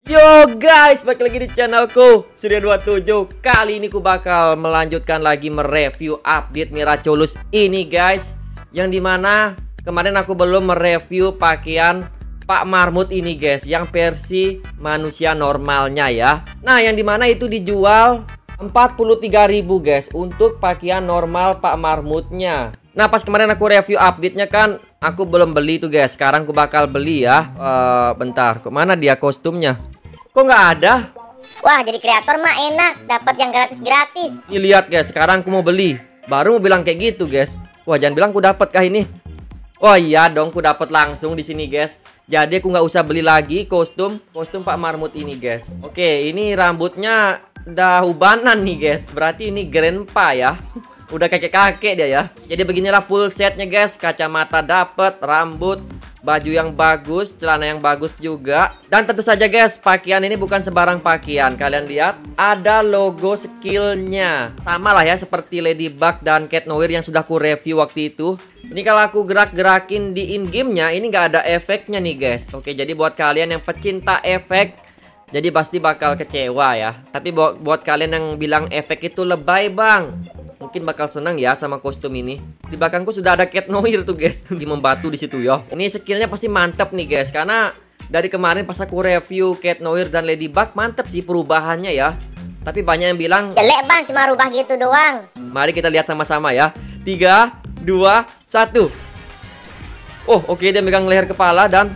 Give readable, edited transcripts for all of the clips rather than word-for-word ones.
Yo guys, balik lagi di channelku Surya27. Kali ini ku bakal melanjutkan lagi mereview update Miraculous ini guys. Yang dimana kemarin aku belum mereview pakaian Pak Marmut ini guys, yang versi manusia normalnya ya. Nah yang dimana itu dijual 43.000 guys untuk pakaian normal Pak Marmutnya. Nah pas kemarin aku review update-nya kan aku belum beli tuh guys. Sekarang aku bakal beli ya. Bentar, kemana dia kostumnya? Kok nggak ada? Wah, jadi kreator mah enak, dapat yang gratis-gratis. Nih lihat guys, sekarang aku mau beli. Baru mau bilang kayak gitu guys. Wah, jangan bilang aku dapat kah ini? Oh iya dong, aku dapat langsung di sini guys. Jadi aku nggak usah beli lagi kostum Pak Marmut ini guys. Oke, ini rambutnya udah ubanan nih guys. Berarti ini grandpa ya. Udah kakek-kakek dia ya. Jadi beginilah full setnya guys. Kacamata dapet, rambut, baju yang bagus, celana yang bagus juga. Dan tentu saja guys, pakaian ini bukan sembarang pakaian. Kalian lihat, ada logo skillnya. Sama lah ya seperti Ladybug dan Cat Noir yang sudah aku review waktu itu. Ini kalau aku gerak-gerakin di in-game-nya, ini nggak ada efeknya nih guys. Oke, jadi buat kalian yang pecinta efek, jadi pasti bakal kecewa ya. Tapi buat kalian yang bilang efek itu lebay bang, mungkin bakal senang ya sama kostum ini. Di belakangku sudah ada Cat Noir tuh guys, di membatu di situ ya. Ini skillnya pasti mantap nih guys, karena dari kemarin pas aku review Cat Noir dan Ladybug mantap sih perubahannya ya. Tapi banyak yang bilang jelek bang, cuma rubah gitu doang. Mari kita lihat sama-sama ya. 3, 2, 1. Oh oke, dia megang leher kepala dan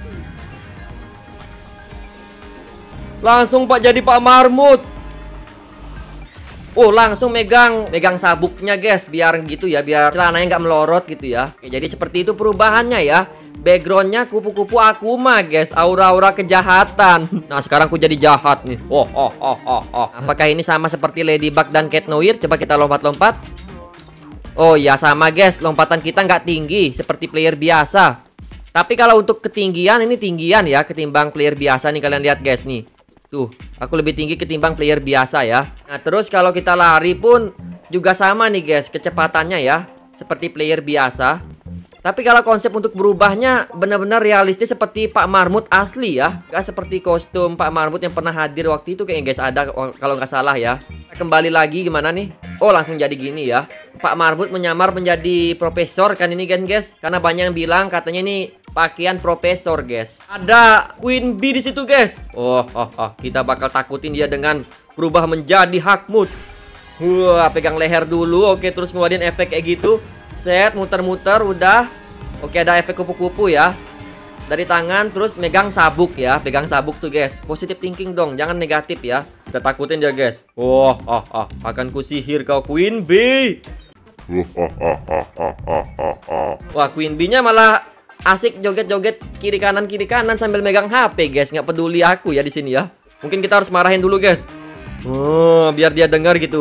langsung Pak jadi Pak Marmut. Oh langsung megang sabuknya guys, biar gitu ya, biar celananya nggak melorot gitu ya. Oke, jadi seperti itu perubahannya ya. Backgroundnya kupu-kupu Akuma guys, aura-aura kejahatan. Nah sekarang aku jadi jahat nih. Oh. Apakah ini sama seperti Ladybug dan Cat Noir? Coba kita lompat-lompat. Oh ya sama guys, lompatan kita nggak tinggi seperti player biasa. Tapi kalau untuk ketinggian ini tinggian ya ketimbang player biasa nih, kalian lihat guys nih. Tuh, aku lebih tinggi ketimbang player biasa ya. Nah, terus kalau kita lari pun juga sama nih guys, kecepatannya ya, seperti player biasa. Tapi kalau konsep untuk berubahnya benar-benar realistis seperti Pak Marmut asli ya. Gak seperti kostum Pak Marmut yang pernah hadir waktu itu kayaknya guys, ada kalau nggak salah ya. Kembali lagi gimana nih? Oh langsung jadi gini ya. Pak Marmut menyamar menjadi profesor kan ini kan guys. Karena banyak yang bilang katanya ini pakaian profesor guys. Ada Queen Bee di situ guys. Oh, kita bakal takutin dia dengan berubah menjadi Hakmut. Wah, pegang leher dulu. Oke, terus ngeluarin efek kayak gitu. Set, muter-muter udah. Oke, ada efek kupu-kupu ya. Dari tangan terus megang sabuk ya. Pegang sabuk tuh guys. Positive thinking dong, jangan negatif ya. Kita takutin dia guys. Akan kusihir kau Queen Bee. Wah, Queen Bee-nya malah asik joget-joget kiri kanan sambil megang HP guys. Nggak peduli aku ya di sini ya. Mungkin kita harus marahin dulu guys. Biar dia dengar gitu.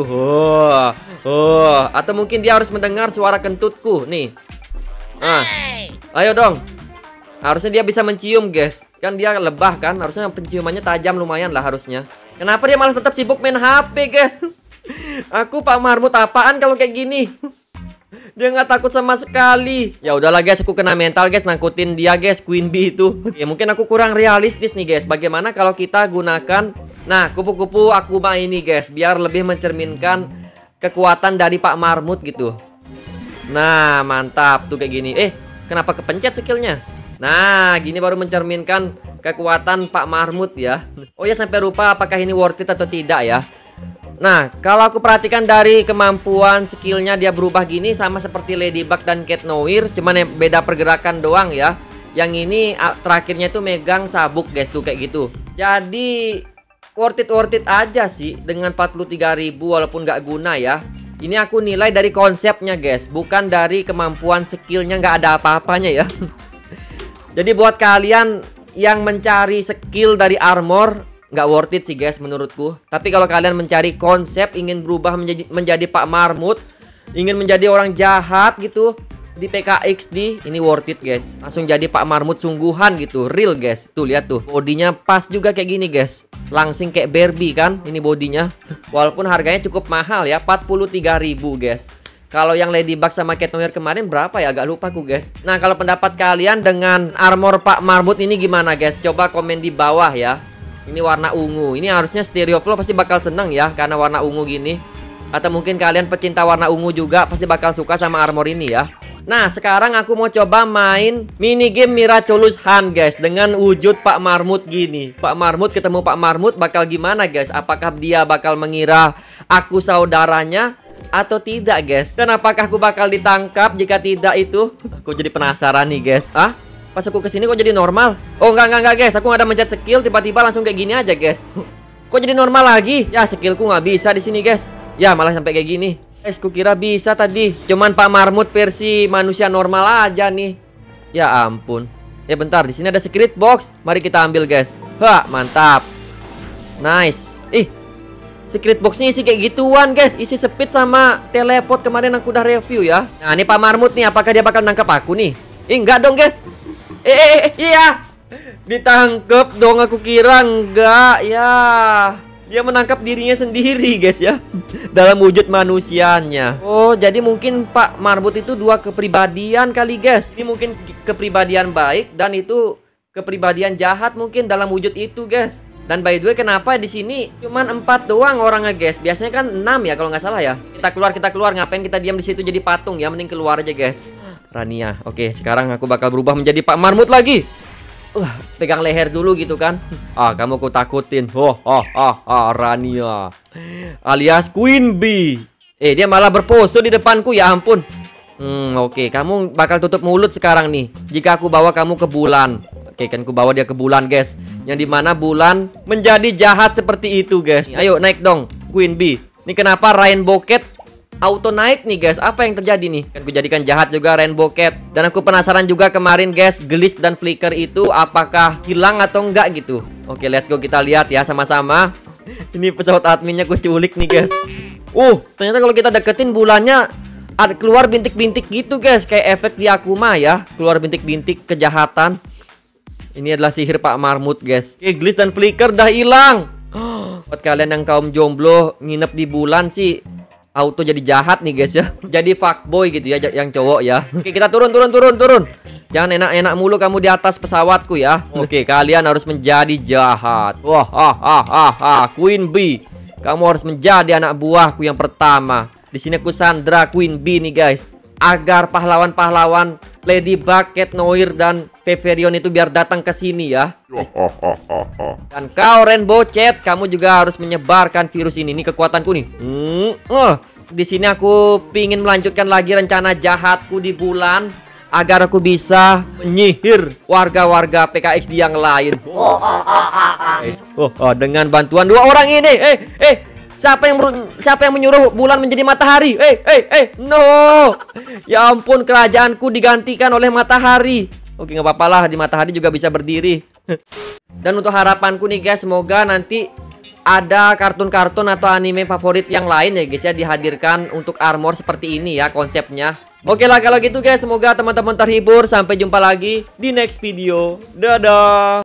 Atau mungkin dia harus mendengar suara kentutku nih. Ayo dong. Harusnya dia bisa mencium guys. Kan dia lebah kan, harusnya penciumannya tajam lumayan lah harusnya. Kenapa dia malah tetap sibuk main HP guys? Aku Pak Marmut apaan kalau kayak gini? Dia nggak takut sama sekali. Ya udahlah guys, aku kena mental guys nangkutin dia guys, Queen Bee itu. Ya mungkin aku kurang realistis nih guys. Bagaimana kalau kita gunakan kupu-kupu Akuma ini guys, biar lebih mencerminkan kekuatan dari Pak Marmut gitu. Nah mantap tuh kayak gini. Kenapa kepencet skillnya? Nah gini baru mencerminkan kekuatan Pak Marmut ya. Oh ya, sampai lupa apakah ini worth it atau tidak ya. Nah kalau aku perhatikan dari kemampuan skillnya, dia berubah gini sama seperti Ladybug dan Cat Noir, cuman yang beda pergerakan doang ya. Yang ini terakhirnya tuh megang sabuk guys tuh kayak gitu. Jadi worth it aja sih dengan 43.000 walaupun nggak guna ya. Ini aku nilai dari konsepnya guys, bukan dari kemampuan skillnya, nggak ada apa-apanya ya. Jadi buat kalian yang mencari skill dari armor, nggak worth it sih guys menurutku. Tapi kalau kalian mencari konsep, ingin berubah menjadi Pak Marmut, ingin menjadi orang jahat gitu di PKXD, ini worth it guys. Langsung jadi Pak Marmut sungguhan gitu, real guys. Tuh lihat tuh, bodinya pas juga kayak gini guys. Langsing kayak Barbie kan ini bodinya. Walaupun harganya cukup mahal ya, 43.000 guys. Kalau yang Ladybug sama Cat Noir kemarin berapa ya? Agak lupa aku guys. Nah kalau pendapat kalian dengan armor Pak Marmut ini gimana guys? Coba komen di bawah ya. Ini warna ungu. Ini harusnya Stereoplo pasti bakal seneng ya karena warna ungu gini. Atau mungkin kalian pecinta warna ungu juga pasti bakal suka sama armor ini ya. Nah, sekarang aku mau coba main minigame Miraculous Hunt guys, dengan wujud Pak Marmut gini. Pak Marmut ketemu Pak Marmut bakal gimana guys? Apakah dia bakal mengira aku saudaranya atau tidak guys? Dan apakah aku bakal ditangkap? Jika tidak itu, aku jadi penasaran nih guys. Pas aku kesini kok jadi normal? Oh enggak guys, aku nggak ada mencet skill, tiba-tiba langsung kayak gini aja guys. Kok jadi normal lagi? Ya skillku nggak bisa di sini guys. Ya malah sampai kayak gini. Guys, kukira bisa tadi. Cuman Pak Marmut versi manusia normal aja nih. Ya ampun. Ya bentar, di sini ada secret box. Mari kita ambil guys. Mantap. Nice. Secret boxnya isi kayak gituan guys. Isi speed sama teleport kemarin aku udah review ya. Nah ini Pak Marmut nih, apakah dia bakal nangkap aku nih? Enggak dong guys. Iya. Ditangkep dong, aku kira enggak ya. Dia menangkap dirinya sendiri guys ya. Dalam wujud manusianya. Oh jadi mungkin Pak Marmut itu dua kepribadian kali guys. Ini mungkin kepribadian baik dan itu kepribadian jahat mungkin dalam wujud itu guys. Dan by the way, kenapa di sini cuman 4 doang orangnya guys? Biasanya kan 6 ya kalau nggak salah ya. Kita keluar. Ngapain kita diam di situ jadi patung ya? Mending keluar aja guys. Rania. Oke, sekarang aku bakal berubah menjadi Pak Marmut lagi. Pegang leher dulu gitu kan. Kamu ku takutin. Rania alias Queen Bee. Dia malah berpose di depanku, ya ampun. Oke, kamu bakal tutup mulut sekarang nih. Jika aku bawa kamu ke bulan. Oke, kan ku bawa dia ke bulan guys. Yang dimana bulan menjadi jahat seperti itu guys. Ayo naik dong Queen Bee. Ini kenapa Rainbow Cat auto naik nih guys? Apa yang terjadi nih? Kan ku jadikan jahat juga Rainbow Cat. Dan aku penasaran juga kemarin guys, Glitch dan Flicker itu apakah hilang atau enggak gitu. Oke, let's go, kita lihat ya sama-sama. Ini pesawat adminnya ku culik nih guys. Ternyata kalau kita deketin bulannya ada keluar bintik-bintik gitu guys. Kayak efek di Akuma ya. Keluar bintik-bintik kejahatan. Ini adalah sihir Pak Marmut guys. Oke, Glitch dan Flicker dah hilang. Buat kalian yang kaum jomblo nginep di bulan sih, auto jadi jahat nih guys ya. Jadi fuckboy gitu ya yang cowok ya. Oke, kita turun. Jangan enak-enak mulu kamu di atas pesawatku ya. Oke, kalian harus menjadi jahat. Queen Bee, kamu harus menjadi anak buahku yang pertama. Di sini aku sandra Queen Bee nih guys, agar pahlawan-pahlawan Ladybug, Cat Noir dan Viverion itu biar datang ke sini ya. Dan kau Rainbow Cat, kamu juga harus menyebarkan virus ini. Ini kekuatanku nih. Di sini aku pingin melanjutkan lagi rencana jahatku di bulan agar aku bisa menyihir warga-warga PKXD yang lain. Dengan bantuan 2 orang ini. Siapa yang menyuruh bulan menjadi matahari? No. Ya ampun, kerajaanku digantikan oleh matahari. Oke, nggak apa-apa lah, di matahari juga bisa berdiri. Dan untuk harapanku nih guys, semoga nanti ada kartun-kartun atau anime favorit yang lain ya guys ya, dihadirkan untuk armor seperti ini ya konsepnya. Oke lah kalau gitu guys, semoga teman-teman terhibur. Sampai jumpa lagi di next video. Dadah.